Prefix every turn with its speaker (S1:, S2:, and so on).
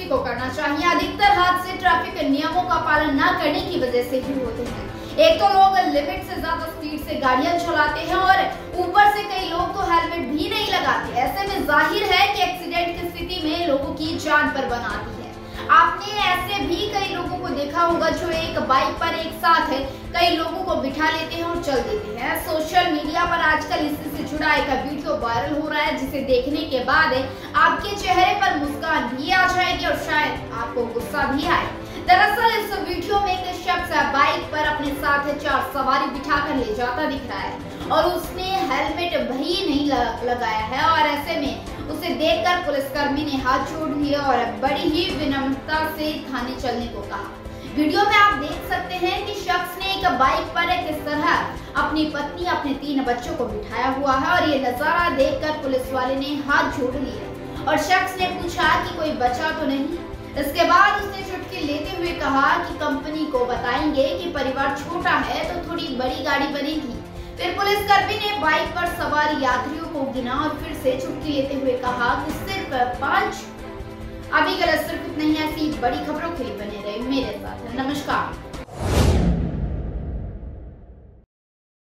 S1: को करना चाहिए। अधिकतर हादसे ट्रैफिक नियमों का पालन न करने की वजह से ही होते हैं। एक तो लोग लिमिट से ज्यादा स्पीड से गाड़ियां चलाते हैं और ऊपर से कई लोग तो हेलमेट भी नहीं लगाते। ऐसे में जाहिर है कि एक्सीडेंट की स्थिति में लोगों की जान पर बन आती है। आपने ऐसे भी कई लोगों को देखा होगा जो एक बाइक पर एक साथ कई लोगों को बिठा लेते हैं और चल देते हैं। सोशल मीडिया पर आजकल इसी से जुड़ा एक वीडियो वायरल हो रहा है, जिसे देखने के बाद आपके चेहरे पर मुस्कान भी आ जाएगी और शायद आपको गुस्सा भी आए। दरअसल इस वीडियो में एक शख्स बाइक पर अपने साथ 4 सवारी बिठाकर ले जाता दिख रहा है और उसने हेलमेट भी नहीं लगाया है। और ऐसे में उसे देखकर पुलिसकर्मी ने हाथ जोड़ लिए और बड़ी ही विनम्रता से थाने चलने को कहा। वीडियो में आप देख सकते हैं कि शख्स ने एक बाइक पर किस तरह अपनी पत्नी अपने 3 बच्चों को बिठाया हुआ है और ये नजारा देखकर पुलिस वाले ने हाथ जोड़ लिए और शख्स ने पूछा कि कोई बचा तो नहीं। इसके बाद उसने चुटकी लेते हुए कहा कि कंपनी को बताएंगे कि परिवार छोटा है तो थोड़ी बड़ी गाड़ी बनेगी। फिर पुलिसकर्मी ने बाइक पर सवार यात्रियों को गिना और फिर से चुटकी लेते हुए कहा कि सिर्फ 5। अभी गलत सिर्फ नहीं, ऐसी बड़ी खबरों के लिए बने रहे मेरे साथ। नमस्कार।